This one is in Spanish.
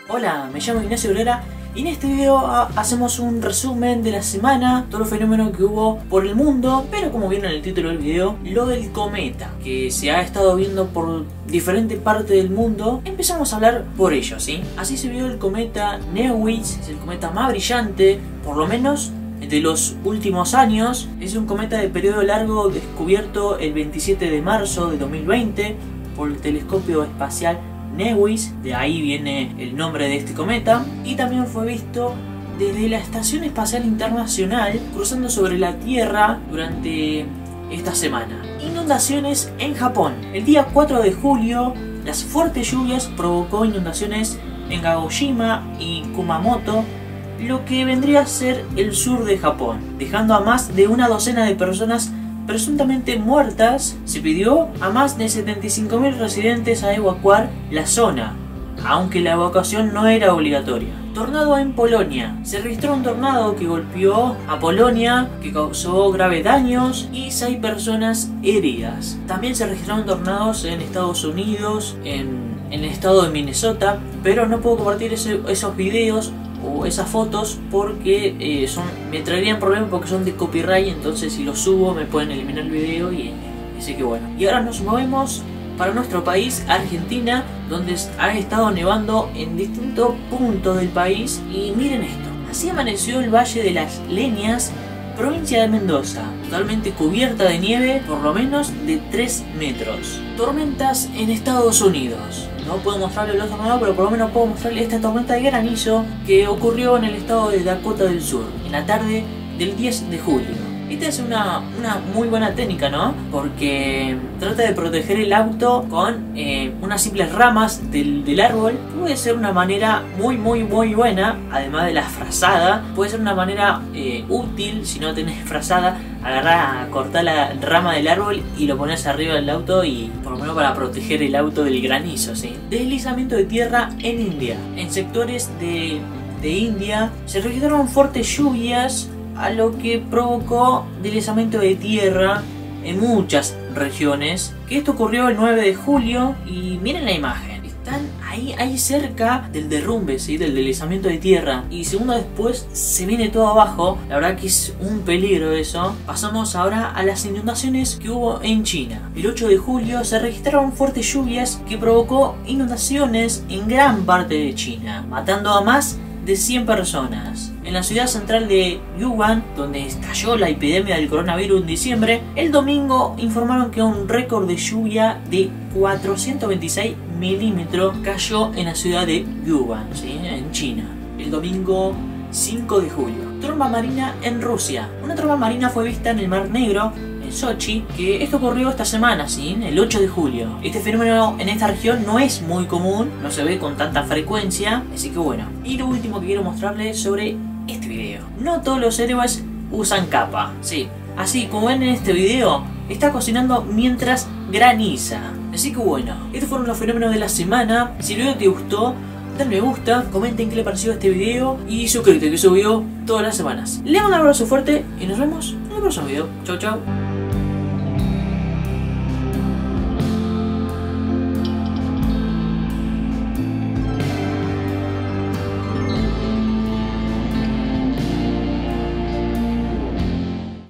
Hola, me llamo Ignacio Obrera y en este video hacemos un resumen de la semana, todos los fenómenos que hubo por el mundo, pero como vieron en el título del video, lo del cometa, que se ha estado viendo por diferentes partes del mundo. Empezamos a hablar por ello, ¿sí? Así se vio el cometa Neowitz, es el cometa más brillante, por lo menos de los últimos años. Es un cometa de periodo largo descubierto el 27 de marzo de 2020 por el telescopio espacial Neowitz, de ahí viene el nombre de este cometa, y también fue visto desde la Estación Espacial Internacional cruzando sobre la Tierra durante esta semana. Inundaciones en Japón. El día 4 de julio, las fuertes lluvias provocó inundaciones en Kagoshima y Kumamoto, lo que vendría a ser el sur de Japón, dejando a más de una docena de personas presuntamente muertas. Se pidió a más de 75.000 residentes a evacuar la zona, aunque la evacuación no era obligatoria. Tornado en Polonia. Se registró un tornado que golpeó a Polonia, que causó graves daños y 6 personas heridas. También se registraron tornados en Estados Unidos, en el estado de Minnesota, pero no puedo compartir esos videos o esas fotos porque me traerían problemas porque son de copyright. Entonces si los subo me pueden eliminar el video y así que bueno. Y ahora nos movemos para nuestro país, Argentina, donde ha estado nevando en distintos puntos del país. Y miren esto, así amaneció el Valle de las Leñas, provincia de Mendoza, totalmente cubierta de nieve, por lo menos de 3 metros. Tormentas en Estados Unidos. No puedo mostrarle los tornados, pero por lo menos puedo mostrarle esta tormenta de granizo que ocurrió en el estado de Dakota del Sur en la tarde del 10 de julio. Esta es una muy buena técnica, ¿no? Porque trata de proteger el auto con unas simples ramas del árbol. Puede ser una manera muy buena, además de la frazada. Puede ser una manera útil si no tenés frazada. Agarrás, cortás la rama del árbol y lo pones arriba del auto, y por lo menos para proteger el auto del granizo, ¿sí? Deslizamiento de tierra en India. En sectores de India se registraron fuertes lluvias, a lo que provocó deslizamiento de tierra en muchas regiones. Que esto ocurrió el 9 de julio y miren la imagen. Están ahí cerca del derrumbe, ¿sí? Del deslizamiento de tierra, y segundos después se viene todo abajo. La verdad que es un peligro eso. Pasamos ahora a las inundaciones que hubo en China. El 8 de julio se registraron fuertes lluvias que provocó inundaciones en gran parte de China, matando a más de 100 personas. En la ciudad central de Wuhan, donde estalló la epidemia del coronavirus en diciembre, el domingo informaron que un récord de lluvia de 426 milímetros cayó en la ciudad de Wuhan, ¿sí? En China, el domingo 5 de julio. Tromba marina en Rusia. Una tromba marina fue vista en el Mar Negro, en Sochi, que esto ocurrió esta semana, ¿sí? El 8 de julio. Este fenómeno en esta región no es muy común, no se ve con tanta frecuencia, así que bueno. Y lo último que quiero mostrarles sobre este video: no todos los héroes usan capa, sí. Así como ven en este video, está cocinando mientras graniza. Así que bueno, estos fueron los fenómenos de la semana. Si el video te gustó, dale me gusta, comenten qué le pareció este video y suscríbete, que subo video todas las semanas. Les mando un abrazo fuerte y nos vemos en el próximo video. Chau chau.